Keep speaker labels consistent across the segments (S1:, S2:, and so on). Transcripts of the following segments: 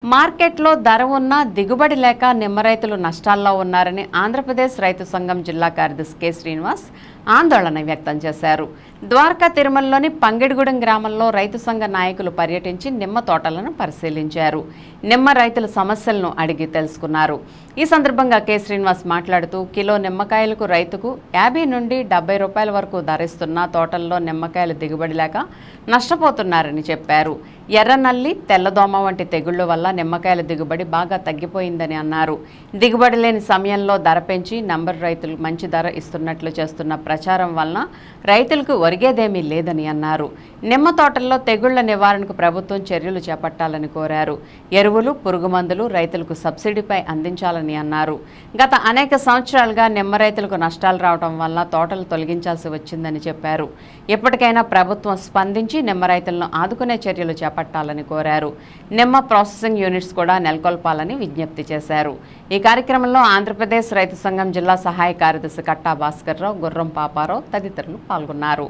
S1: మార్కెట్లో ధర ఉన్నా దిగుబడి లేక నిమ్మ రైతులు నష్టాల్లో ఉన్నారని ఆంధ్రప్రదేశ్ రైతు సంఘం జిల్లా కార్యదర్శి కె శ్రీనివాస్ ఆందోళన వ్యక్తం చేశారు. ద్వారకా తిరుమలలోని పంగిడిగూడెం గ్రామంలో రైతు సంఘ నాయకులు పర్యటించి నిమ్మ తోటలను పరిశీలించారు. నిమ్మ రైతుల సమస్యలను అడిగి తెలుసుకున్నారు. ఈ సందర్భంగా కె శ్రీనివాస్ మాట్లాడుతూ కిలో నిమ్మకాయలకు రైతుకు 50 నుండి 70 రూపాయల వరకు ధరిస్తున్న తోటల్లో నిమ్మకాయలు దిగుబడి లేక నష్టపోతున్నారని చెప్పారు. ఎర్రనల్లి, తెల్లదోమ వంటి తెగుళ్ల వల్ల నిమ్మకాయల దిగుబడి బాగా తగ్గిపోయిందని అన్నారు. దిగుబడి లేని సమయంలో ధర పెంచి నంబర్ రైతులు మంచి ధర ఇస్తున్నట్లు చేస్తున్న ప్రచారం వలన రైతులకు ఒరిగేదేమీ లేదని అన్నారు. నిమ్మ తోటల్లో తెగుళ్ల నివారణకు ప్రభుత్వం చర్యలు చేపట్టాలని కోరారు. ఎరువులు, పురుగుమందులు రైతులకు సబ్సిడీపై అందించాలని అన్నారు. గత అనేక సంవత్సరాలుగా నిమ్మ రైతులకు నష్టాలు రావడం వల్ల తోటలు తొలగించాల్సి వచ్చిందని చెప్పారు. ఎప్పటికైనా ప్రభుత్వం స్పందించి నిమ్మ రైతులను ఆదుకునే చర్యలు చేపట్టాలని కోరారు. నిమ్మ ప్రాసెసింగ్ యూనిట్స్ కూడా నెలకొల్పాలని విజ్ఞప్తి చేశారు. ఈ కార్యక్రమంలో ఆంధ్రప్రదేశ్ రైతు సంఘం జిల్లా సహాయ కార్యదర్శి కట్టా భాస్కర్రావు, గుర్రం పాపారావు తదితరులు పాల్గొన్నారు.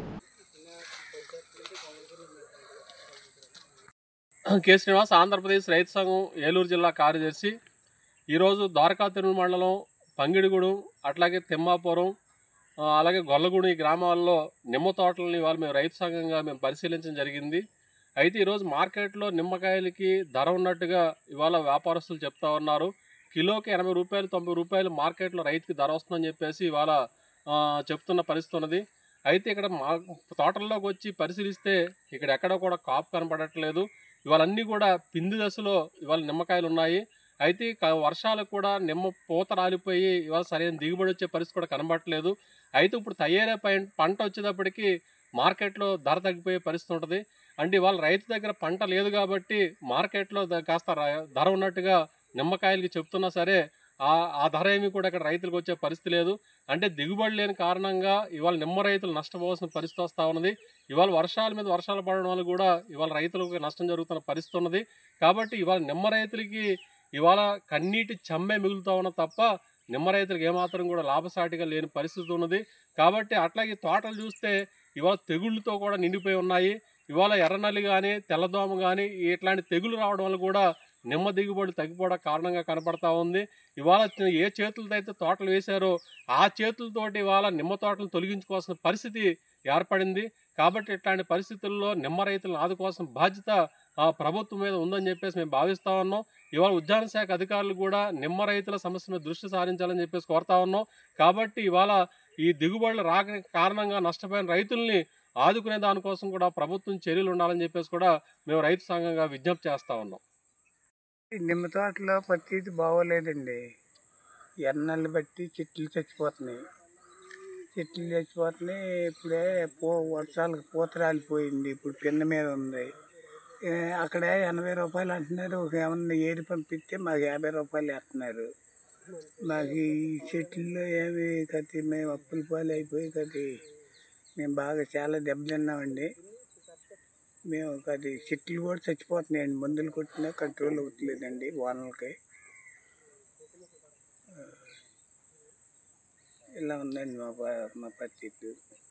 S2: కె శ్రీనివాస్, ఆంధ్రప్రదేశ్ రైతు సంఘం ఏలూరు జిల్లా కార్యదర్శి. ఈరోజు ద్వారకా తిరుమల మండలం పంగిడిగూడెం, అట్లాగే తిమ్మాపురం, అలాగే గొల్లగూడెం ఈ గ్రామాల్లో నిమ్మ తోటలని ఇవాళ మేము రైతు సంఘంగా పరిశీలించడం జరిగింది. అయితే ఈరోజు మార్కెట్లో నిమ్మకాయలకి ధర ఉన్నట్టుగా ఇవాళ వ్యాపారస్తులు చెప్తా ఉన్నారు. కిలోకి 80 రూపాయలు 90 రూపాయలు మార్కెట్లో రైతుకి ధర వస్తుందని చెప్పేసి ఇవాళ చెప్తున్న పరిస్థితి ఉన్నది. అయితే ఇక్కడ మా తోటల్లోకి వచ్చి పరిశీలిస్తే ఇక్కడ ఎక్కడ కూడా కాపు కనపడట్లేదు. ఇవాళ అన్నీ కూడా పిండి దశలో ఇవాళ నిమ్మకాయలు ఉన్నాయి. అయితే వర్షాలకు కూడా నిమ్మ పూత రాలిపోయి ఇవాళ సరైన దిగుబడి వచ్చే పరిస్థితి కూడా కనబడట్లేదు. అయితే ఇప్పుడు తయారే పంట వచ్చేటప్పటికి మార్కెట్లో ధర తగ్గిపోయే పరిస్థితి ఉంటుంది. అంటే ఇవాళ రైతు దగ్గర పంట లేదు కాబట్టి మార్కెట్లో కాస్త ధర ఉన్నట్టుగా నిమ్మకాయలకి చెప్తున్నా సరే ఆ ధర ఏమీ కూడా ఇక్కడ రైతులకు వచ్చే పరిస్థితి లేదు. అంటే దిగుబడి లేని కారణంగా ఇవాళ నిమ్మ రైతులు నష్టపోవాల్సిన పరిస్థితి వస్తూ ఉన్నది. ఇవాళ వర్షాల మీద వర్షాలు పడడం వల్ల కూడా ఇవాళ రైతులకు నష్టం జరుగుతున్న పరిస్థితి ఉన్నది. కాబట్టి ఇవాళ నిమ్మ రైతులకి ఇవాళ కన్నీటి చెమ్మే మిగులుతూ ఉన్న తప్ప నిమ్మ రైతులకు ఏమాత్రం కూడా లాభసాటిగా లేని పరిస్థితి ఉన్నది. కాబట్టి అట్లాగే తోటలు చూస్తే ఇవాళ తెగుళ్ళతో కూడా నిండిపోయి ఉన్నాయి. ఇవాళ ఎర్రనల్లి కానీ, తెల్లదోమ కానీ ఇట్లాంటి తెగులు రావడం వల్ల కూడా నిమ్మ దిగుబడి తగ్గిపోవడం కారణంగా కనపడతా ఉంది. ఇవాళ ఏ చేతులతో అయితే తోటలు వేశారో ఆ చేతులతోటి ఇవాళ నిమ్మ తోటలు తొలగించుకోవాల్సిన పరిస్థితి ఏర్పడింది. కాబట్టి ఇట్లాంటి పరిస్థితుల్లో నిమ్మ రైతులను ఆదుకోవాల్సిన బాధ్యత ప్రభుత్వం మీద ఉందని చెప్పేసి మేము భావిస్తూ ఉన్నాం. ఇవాళ ఉద్యాన శాఖ అధికారులు కూడా నిమ్మ రైతుల సమస్య మీద దృష్టి సారించాలని చెప్పేసి కోరుతా ఉన్నాం. కాబట్టి ఇవాళ ఈ దిగుబడులు రాక కారణంగా నష్టపోయిన రైతుల్ని ఆదుకునే దానికోసం కూడా ప్రభుత్వం చర్యలు ఉండాలని చెప్పేసి కూడా మేము రైతు సంఘంగా విజ్ఞప్తి చేస్తూ ఉన్నాం.
S3: నిమ్మ తోటలో పరిస్థితి బాగోలేదండి. ఎన్నెల్లు బట్టి చెట్లు చచ్చిపోతున్నాయి. ఇప్పుడే వర్షాలకు పూత రాలిపోయింది. ఇప్పుడు పిన్న మీద ఉంది. అక్కడ 80 రూపాయలు అంటున్నారు. ఏమన్నా ఏరి పంపిస్తే మాకు 50 రూపాయలు వేస్తున్నారు. మాకు ఈ చెట్లలో ఏమి కత్తి మేము అప్పుల పాలు అయిపోయి కత్తి మేము బాగా చాలా దెబ్బతిన్నామండి. మేము అది చెట్లు కూడా చచ్చిపోతున్నాయండి. మందులు కొట్టినా కంట్రోల్ అవ్వట్లేదండి వానలకి. ఇలా ఉందండి మా పరిస్థితి.